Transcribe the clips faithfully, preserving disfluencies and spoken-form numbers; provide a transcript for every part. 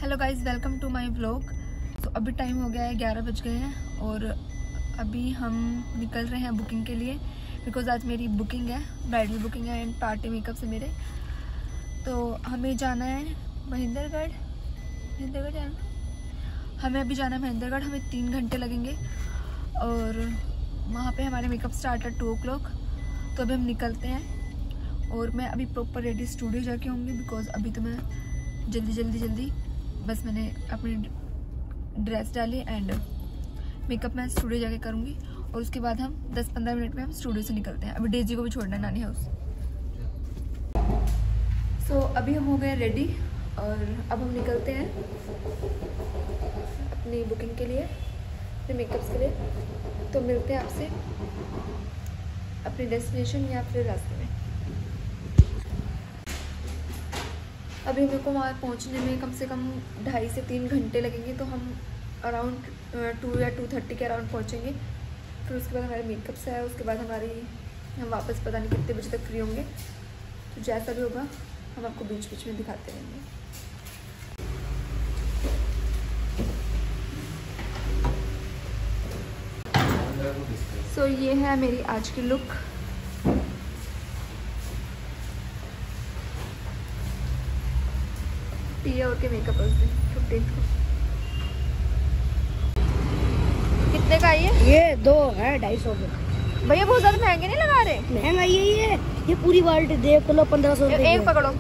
Hello guys, welcome to my vlog. तो अभी time हो गया है, ग्यारह बज गए हैं और अभी हम निकल रहे हैं बुकिंग के लिए, बिकॉज आज मेरी बुकिंग है, ब्राइडल बुकिंग है एंड पार्टी मेकअप से मेरे। तो हमें जाना है महेंद्रगढ़। महेंद्रगढ़ जाना हमें अभी जाना है महेंद्रगढ़। हमें तीन घंटे लगेंगे और वहाँ पे हमारे मेकअप स्टार्ट है टू ओ क्लॉक। तो अभी हम निकलते हैं और मैं अभी प्रॉपर रेडी स्टूडियो जाके आऊँगी, बिकॉज अभी तो मैं जल्दी जल्दी जल्दी बस मैंने अपनी ड्रेस डाली एंड मेकअप मैं स्टूडियो जाके करूँगी और उसके बाद हम दस पंद्रह मिनट में हम स्टूडियो से निकलते हैं। अभी डेजी को भी छोड़ना है नानी हाउस। सो so, अभी हम हो गए रेडी और अब हम निकलते हैं अपनी बुकिंग के लिए, अपने मेकअप्स के लिए। तो मिलते हैं आपसे अपनी डेस्टिनेशन या फिर रास्ते में। अभी मेरे को वहाँ पहुँचने में कम से कम ढाई से तीन घंटे लगेंगे, तो हम अराउंड टू या टू थर्टी के अराउंड पहुँचेंगे। फिर उसके बाद हमारे मेकअप से है, उसके बाद हमारी हम वापस पता नहीं कितने बजे तक फ्री होंगे। तो जैसा भी होगा हम आपको बीच बीच में दिखाते रहेंगे। सो so, ये है मेरी आज की लुक। पिया और के मेकअप फिफ्टीन को कितने का है ये? ये दो है ढाई सौ के। भैया बहुत ज्यादा महंगे नहीं लगा रहे? महंगा यही है, ये पूरी बाल्टी देख लो पंद्रह सौ रुपए। एक पकड़ो,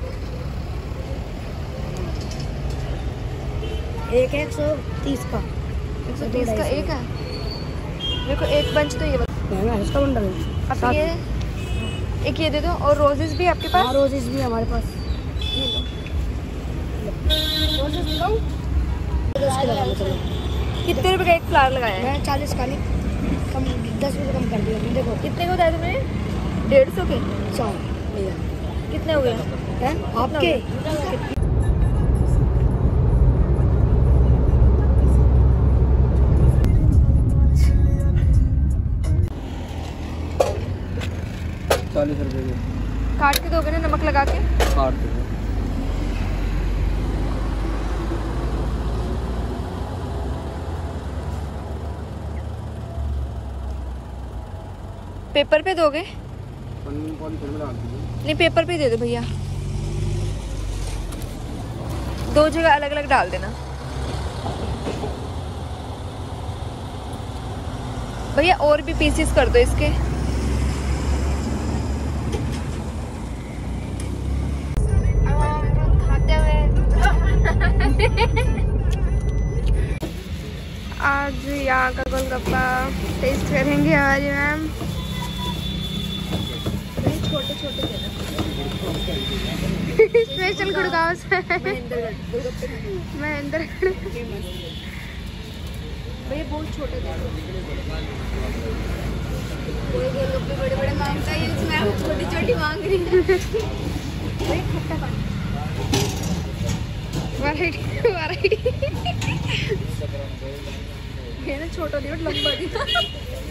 एक एक सौ तीस का। एक सौ तीस का एक है। देखो एक बंच तो ये महंगा है इसका बंडल। अब ये एक ये दे दो और रोजेस भी आपके पास? हाँ रोजेस भी हमारे पास। कितने रुपए का एक फ्लावर लगाया है? मैं चालीस का नहीं, कम दस रुपये कम कर दिया। देखो कितने को बताया तुमने? डेढ़ सौ के चार भैया। कितने हो गए हैं आपके? चालीस रुपए के काट के दोगे ना, नमक लगा के? काट दो। पेपर पे दोगे? नहीं, नहीं पेपर पे दे दो भैया, दो जगह अलग अलग डाल देना भैया। और भी पीसेस कर दो इसके। खाते हुए आज यहाँ का गोलगप्पा टेस्ट करेंगे हमारी मैम। छोटे छोटे स्पेशल गुड़गांव से महेंद्रगढ़। भैया बहुत छोटे थे, गोलगप्पे बड़े बड़े मांगता है, इसमें आप छोटी छोटी मांग रही है। खट्टा पानी वैरायटी वैरायटी ये ना छोटा दिया लंबा दिया।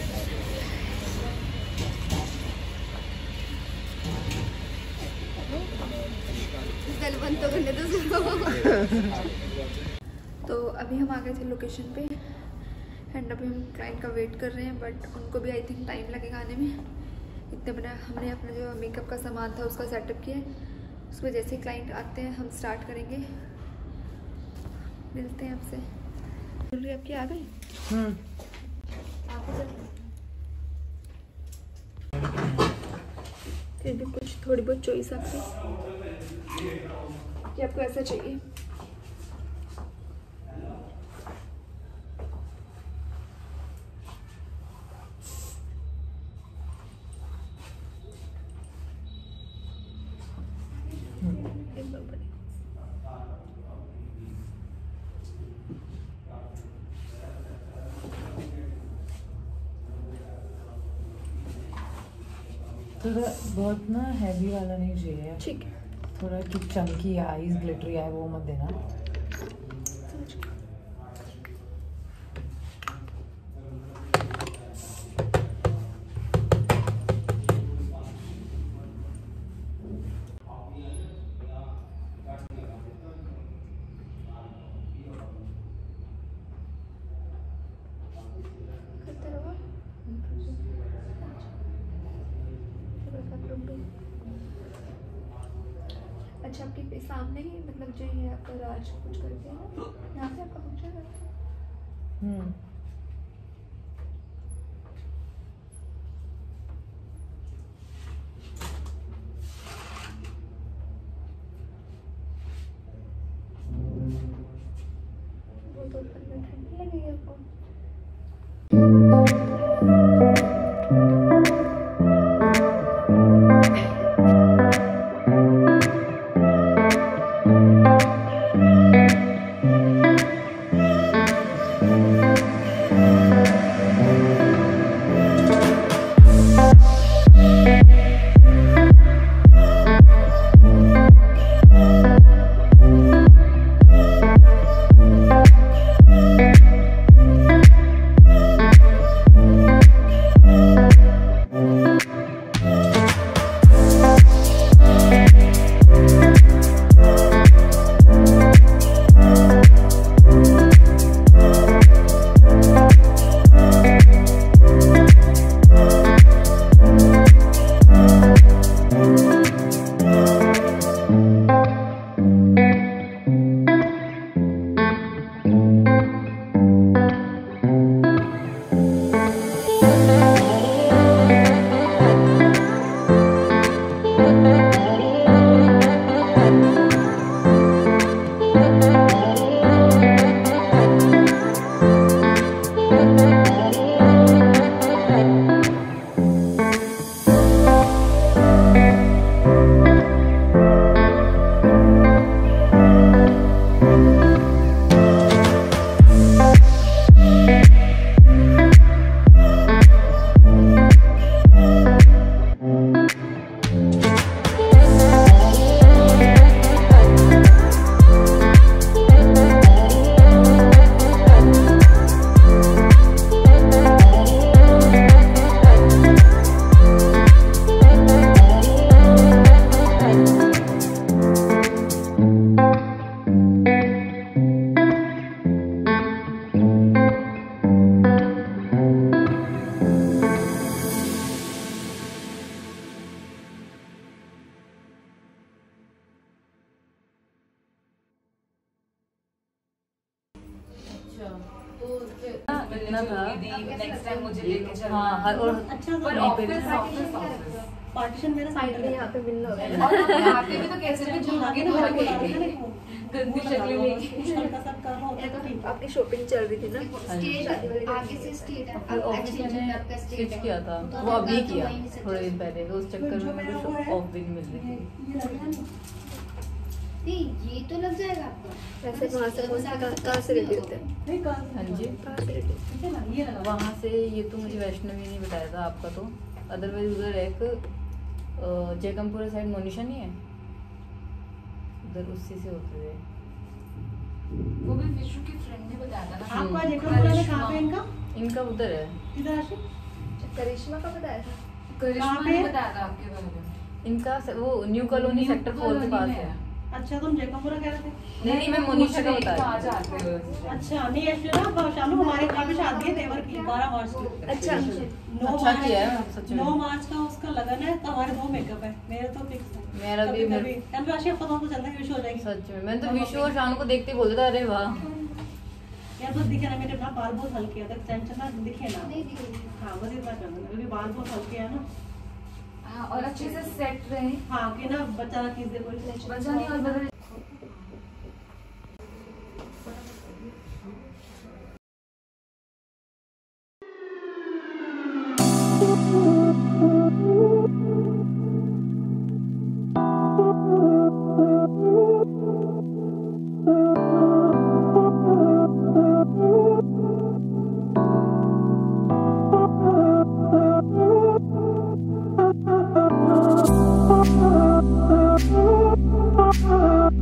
तो अभी हम आ गए थे लोकेशन पे एंड अभी हम क्लाइंट का वेट कर रहे हैं, बट उनको भी आई थिंक टाइम लगेगा आने में। इतने बड़ा हमने अपना जो मेकअप का सामान था उसका सेटअप किया है, उसको जैसे ही क्लाइंट आते हैं हम स्टार्ट करेंगे। मिलते हैं आपसे। ज्वेलरी आपकी आ गई? हम्म फिर भी कुछ थोड़ी बहुत चॉइस आपकी कि आपको ऐसा चाहिए। थोड़ा बहुत ना हैवी वाला नहीं चाहिए, ठीक है। थोड़ा कि चमकी आईज ग्लिटरी आए वो मत देना। अच्छा, आपके सामने ही मतलब जो ये आपका राज कुछ करके है ना, यहाँ पे आपका फंक्शन है। हम्म वो तो अंदर ठंडी लगेगी आपको। इतना था नेक्स्ट टाइम मुझे लेके चलना। हाँ हर और अच्छा पर तो ऑफिस ऑफिस ऑफिस पार्टीशन मेरा साइड में यहाँ पे मिलना होगा। और यहाँ पे भी तो कैसे भी झागे ना लगे गंदी शक्लें लेके। आपकी शॉपिंग चल रही थी ना। आगे से स्टेट है, फिर ऑफिस मैंने स्विच किया था, वो अभी किया थोड़े दिन पहले, तो उस चक्कर में मेरे को ऑफ भी नहीं मिल रही थी। नहीं ये तो लग जाएगा आपका। वैसे वहाँ से कौन सा कहाँ से रेडी होते हैं? हाँ जी, कहाँ से रेडी होते हैं? वहाँ से ये तो मुझे वैष्णवी ने बताया था आपका, तो अदरवाइज उधर एक जयकमपुर साइड मोनिशा नहीं है, उधर उसी से होते हुए। वो भी विशु की फ्रेंड ने बताया था ना। आपका जयकमपुरा में कहाँ पे इनका? इनका उधर है, किधर आशी? करिश्मा का बताया था। करिश्मा कहाँ ने पे? बताया था आपके बारे में। इनका स- वो न्यू कॉलोनी सेक्टर फोर के पास है। अच्छा तुम जयकमपुरा कह रहे थे? नहीं नहीं, मैं मोनिशा का बता कहाँ रही हूँ। जाते हो? अच्छा नहीं एक्चुअली ना शानू हमारे यहाँ पे शादी है देवर की बारह मार्च की। अच्छा नौ अच्छा मार्च- किया है, सच में। नौ मार्च का उसका लगन है, तो हमारे दो मेकअप है, मेरे तो फिक्स है। मेरा भी- कभी कभी यार राशि आपको तो चलना है, विश हो जाएगी। सच में मैंने तो विशु और शानू को देखते ही बोल था, अरे वाह। यार बस दिखे ना मेरे ना बाल बहुत हल्के हैं, तक टेंशन ना दिखे ना। नहीं दिखेगी। हाँ बस इतना कर देना, क्योंकि बाल बहुत हल्के हैं ना। हाँ, और अच्छे से सेट रहे। हाँ कि ना बच्चा ना खींच दे कोई। बचा नहीं और बदल। Oh,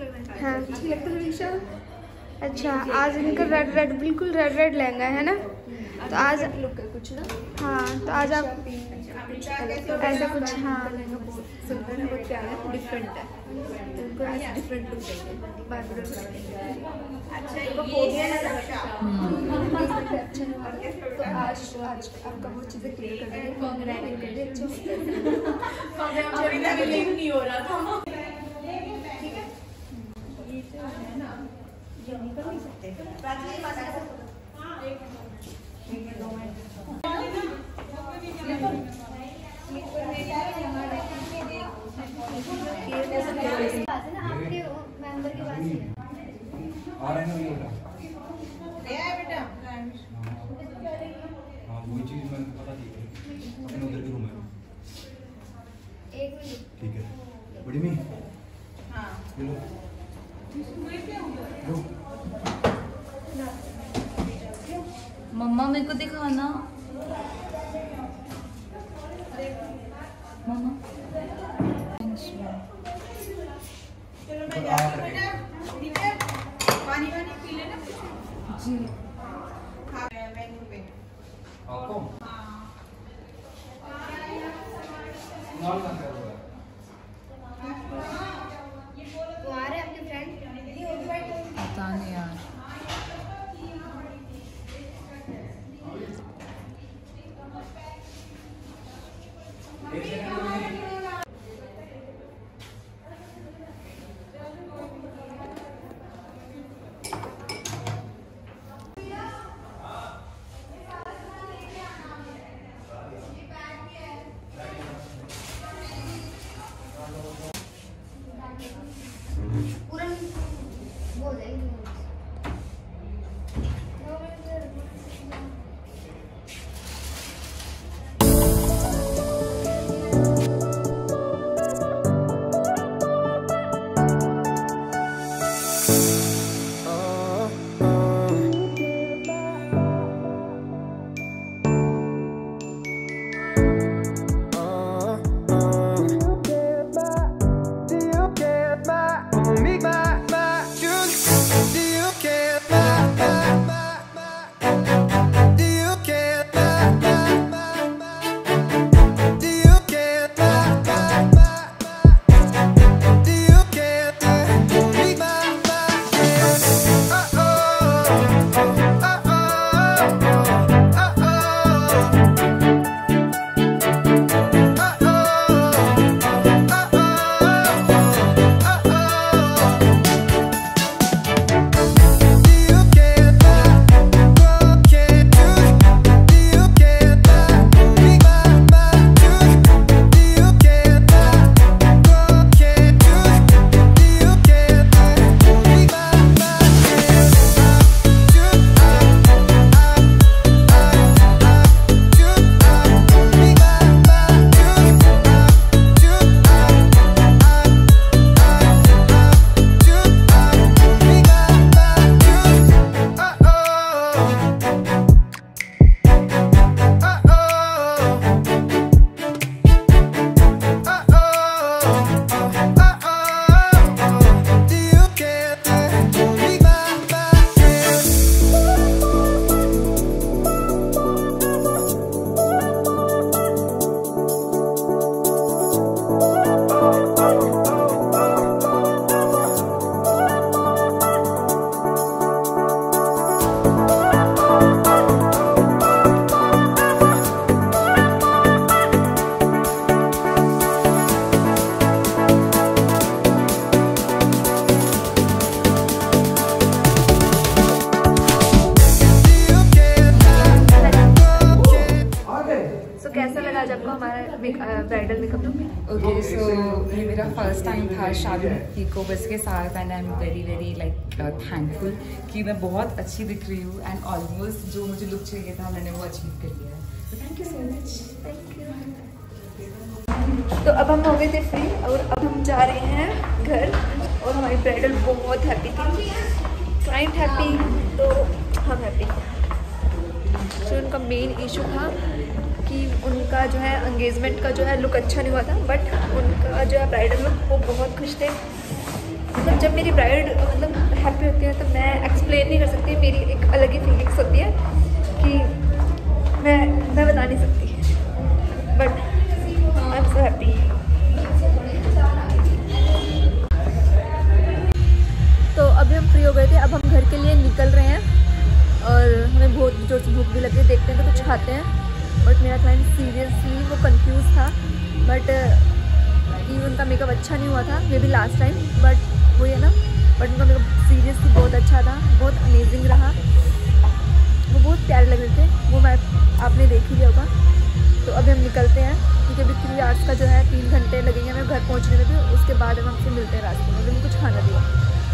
लग रहा है? हाँ अच्छी लगता है हमेशा। अच्छा, आज इनका रेड रेड बिल्कुल रेड रेड लहंगा है ना, तो आज लुक है कुछ ना। हाँ तो आज आप ऐसा कुछ, हाँ सुंदर है, बहुत प्यारा है, डिफरेंट है, उनको ऐसे डिफरेंट लुक देंगे। अच्छा ये अच्छा है। तो आज आज आपका वो चीज़ें क्लियर कर देंगे, रैंकिंग कर दें अच्छे नहीं हो रहा था। आपके मेंबर के पास ही है। आ रहे हैं ना बेटा। हाँ वही चीज मैंने पता थी, अपने उधर के रूम में। एक मिनट। ठीक है बड़ी मी। हाँ लो लो। मम्मा मेरे को दिखाना। मम्मा पानी वानी पी लेना जी। आपको वो आ रहे हैं आपके फ्रेंड? पता नहीं यार। पूरा वो हो जाएगी। Bridal makeup look? Okay so ये मेरा फर्स्ट टाइम था शादी को बस के साथ and I am very very like thankful कि मैं बहुत अच्छी दिख रही हूँ एंड ऑलमोस्ट जो मुझे लुक चाहिए था मैंने वो अचीव कर लिया है। तो thank you so much. Thank you. तो अब हम हो गए थे फ्री और अब हम जा रहे हैं घर और हमारी ब्राइडल बहुत हैप्पी थी, क्लाइंट हैप्पी तो हम हैप्पी। जो उनका मेन इशू था कि उनका जो है एंगेजमेंट का जो है लुक अच्छा नहीं हुआ था, बट उनका जो है ब्राइडल लुक वो बहुत खुश थे। मतलब जब मेरी ब्राइड मतलब हैप्पी होती है तो मैं एक्सप्लेन नहीं कर सकती, मेरी एक अलग ही फीलिंग्स होती है कि मैं मैं बता नहीं सकती, but I am so happy. तो अभी हम फ्री हो गए थे, अब हम घर के लिए निकल रहे हैं और हमें बहुत जोर से भूख भी लगी है, देखते हैं तो कुछ खाते हैं। बट मेरा क्लाइंट सीरियसली वो कंफ्यूज था, बट कि उनका मेकअप अच्छा नहीं हुआ था maybe last time, but वो ये ना बट उनका मेकअप सीरियसली बहुत अच्छा था, बहुत अमेजिंग रहा, वो बहुत प्यारे लग रहे थे, वो मैं आपने देख ही लिया होगा। तो अभी हम निकलते हैं क्योंकि अभी थ्री आवर्स का जो है तीन घंटे लगेंगे हमें घर पहुंचने में भी, उसके बाद हम आपसे मिलते हैं रास्ते में। अभी कुछ खाना दिया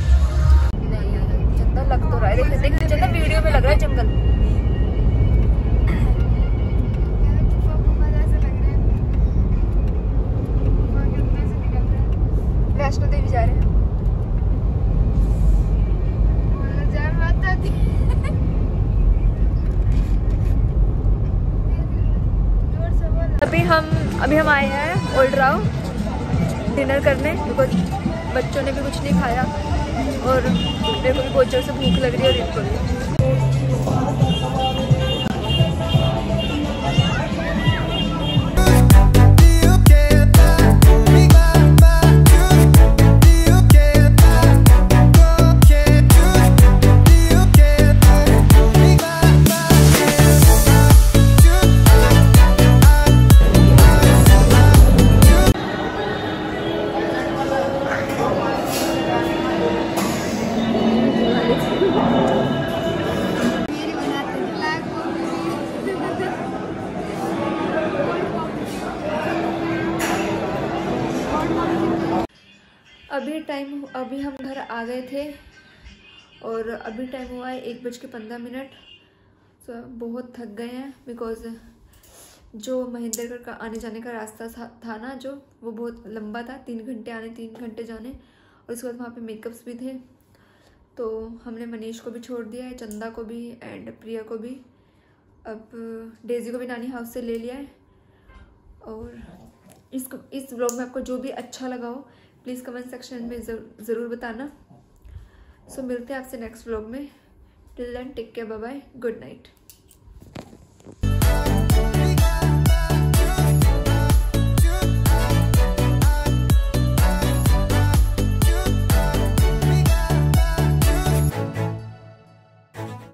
चंदा लग तो रहा है, देख देख चंदा वीडियो में लग रहा है जंगल। वैष्णो देवी जा रहे हैं। अभी हम अभी हम आए हैं ओल्ड राव डिनर करने, बिकॉज बच्चों ने भी कुछ नहीं खाया और मेरे को भी बहुत जोर से भूख लग रही है और इनको भी। अभी टाइम अभी हम घर आ गए थे और अभी टाइम हुआ है एक बज के पंद्रह मिनट। सो बहुत थक गए हैं बिकॉज जो महेंद्रगढ़ का आने जाने का रास्ता था ना जो वो बहुत लंबा था, तीन घंटे आने तीन घंटे जाने, और उसके बाद वहाँ पे मेकअप्स भी थे। तो हमने मनीष को भी छोड़ दिया है, चंदा को भी एंड प्रिया को भी, अब डेजी को भी नानी हाउस से ले लिया है। और इस इस व्लॉग में आपको जो भी अच्छा लगा हो प्लीज़ कमेंट सेक्शन में ज़रूर बताना। सो मिलते हैं आपसे नेक्स्ट व्लॉग में। Till then take care, bye bye, good night.